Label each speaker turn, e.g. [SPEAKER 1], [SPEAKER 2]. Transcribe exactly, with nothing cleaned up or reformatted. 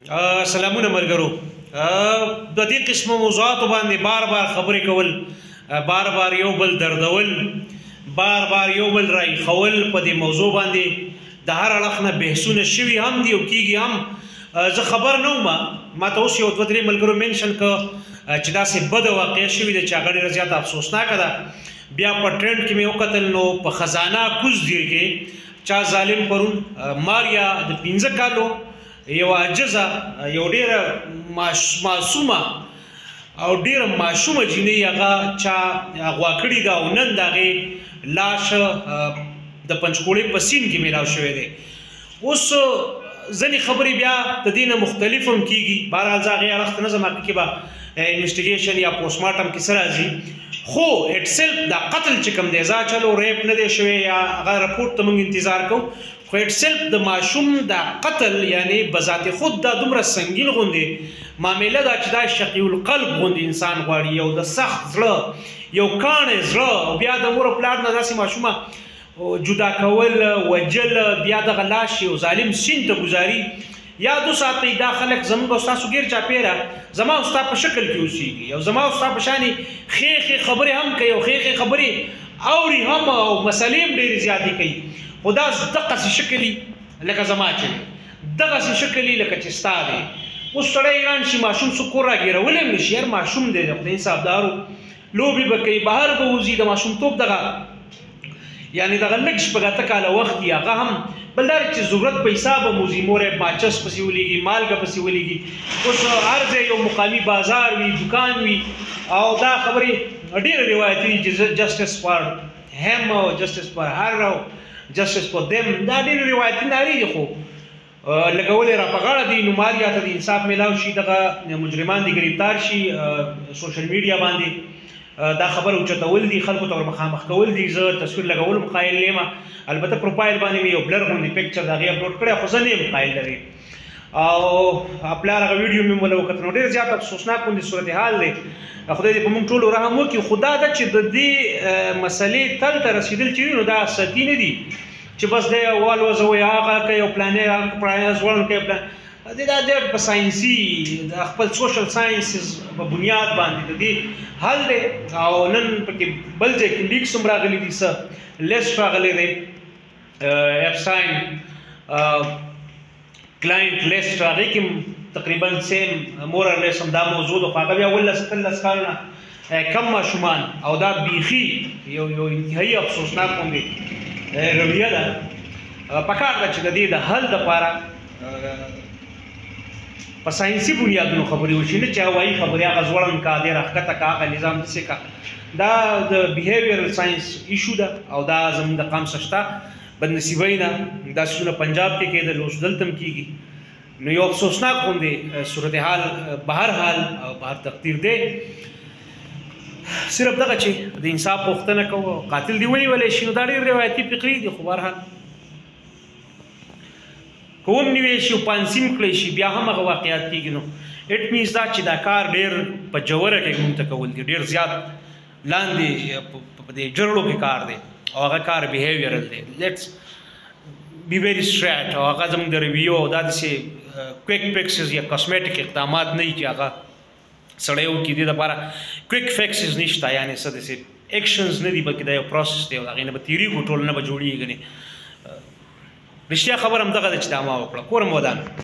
[SPEAKER 1] سلامونه ملګرو. د دې قسمه موضوعاتو باندې بار بار خبرې کول، بار بار یو بل دردول، بار بار یو بل رای خول په دې موضوع باندې د هر اړخ نه بحثونه شوي هم دي او کېږي هم. زه خبر نه وم، ما ته اوس یو دوه درې ملګرو منشن که چې داسې بده واقع شوې ده چې هغه ډېره زیاته افسوسناکه ده. بیا په ټرینډ کې مې وکتل نو په خزانه کوزدیر کې چا ظالم پرون ماریا د پنځه کالو یو عاجزه یو ډېره معصومه او ډېره ماشومه جینۍ هغه چا اغوا کړې ده او نن د هغې لاش د پنچکوړې په سیند کې میلاو شوی دی. اوس ځینې خبرې بیا د دې نه مختلف هم کېږي. بهرحال زه هغې اړخ ته نه ځم، هغې کې به انویسټیګیشن یا پوسټ مارټم کې څه راځي. خو اټ سیلف دا قتل چې کوم دی، ځا چلو ریپ نه دی شوی یا هغه رپورټ ته موږ انتظار کوو، خو اټ سیلف د ماشوم دا قتل یعنی بذات خود دا دومره سنګین غوندې معامله ده چې دا شقي القلب غوندې انسان غواړي، یو د سخت زړه، یو کاڼی زړه، او بیا د مور او پلار نه داسې ماشومه جدا کول، وجل، بیا دغه لاش یو ظالم سیند ته ګزاري. یاد وساتئ دا خلک زموږ او ستاسو ګیر چاپېره زما او ستا په شکل کې اوسېږي، او زما او ستا په شانې ښې ښې خبرې هم کوي او ښې ښې خبرې اوري هم او مسلې هم ډېرې زیاتې کوي. خو دا دغسې شکل لکه زما چې دی، دغسې شکل لکه چې ستا دی. اوس سړی حیران شي ماشوم څوک کور راګیرولی هم نه شي، یار ماشوم دی، د خدای حسابدارو لوبې به کوي، بهر به وځي، د ماشومتوب دغه یعنې دغه لږ شپږ اته کاله وخت یي، هغه هم بل دا چې ضرورت پیسه به موزي، مور یې ماچس پسې ولیږي، مالګه پسې ولیږي. اوس هر ځای یو مقامي بازار وي، دکان وي، او دا خبرې ډېرې روایتي دي چې جسټس فار هم او جسټس فار هر او جسټس فار دیم، دا ډېرې روایتي نارې دي، خو لګولې را په غاړه دي. نو ماریا ته د انصاف میلاو شي، دغه مجرمان دي ګرفتار شي. سوشل میډیا باندې دا خبر اوچتول دي، خلکو ته ور مخامخ کول دي. زه تصویر لګولو م قایل نه یم، البته پروفایل باندې مې یو بلر غوندې پکچر د هغې اپلوډ کړی، خو زه نه یم قایل لري. او پلار هغه ویډیو مې موله وکتل، نو ډېر زیات افسوسناک غوندې صورتحال دی. خدای دې په موږ ټولو رحم وکړي. خو دا ده چې د دې مسلې تل ته رسېدل چې وي نو دا سطحي نه دي چې بس دی والوځوئ هغه کوي او پلانې پلانې ځوړن کوي پلان د دا ډېر په ساینسي د خپل سوشل ساینسز په بنیاد باندې د دې حل دی. او نن پکې بل ځای کې لیکس هم راغلي دي، څه لیسټ راغلی دی، ایپسټاین کلاینټ لیسټ، هغې کې هم تقریبا سیم مورر لیس هم دا موضوع ده، خو هغه بیا اوولس اتلس کالو نه کم ماشومان، او دا بیخي یو یو انتهایي افسوسناک غوندې رویه ده. پکار ده چې د دې د حل دپاره په ساینسي بنیادونو خبرې وشي، نه چې هوایي خبرې هغه ځوړن کا دی راښکته کا هغه نظام داسې کا. دا د بیهیویرل ساینس ایشو ده او دا زموږ د قام څه شته. بدنصیبۍ نه دا څیزونه پنجاب کې کېدل، اوس دلته هم کېږي. نو یو افسوسناک غوندې صورتحال بهر حال او بهر تقدیر دی. صرف دغه چې د انصاف پوښتنه کوو، قاتل دې ونیولی شي، نو دا ډېر روایتي فقرې دي، خو بهرحال که ونیوی شي او پانسیم کړی شي بیا هم هغه واقعیات کېږي. نو اټ مینز دا چې دا کار ډېر په جوره کې موږ ته کول دي، ډېر زیات لاندې په دې جرړو کې کار دی او هغه کار بیهیویرل دی. لیټس بی ویری سټریټ، او هغه زموږ د ریویو او دا داسې کویک فکسز یا کاسمیټک اقدامات نه وي چې هغه سړی وکړي. دې دپاره کویک فکسز نشته، یعنې څه داسې ایکشنز نه دي، بلکې دا یو پروسس دی او د هغې نه به تېرېږو، ټولنه به جوړېږي. رښتیا خبر همدغه ده چې دا ما وکړه. کور هم ودان.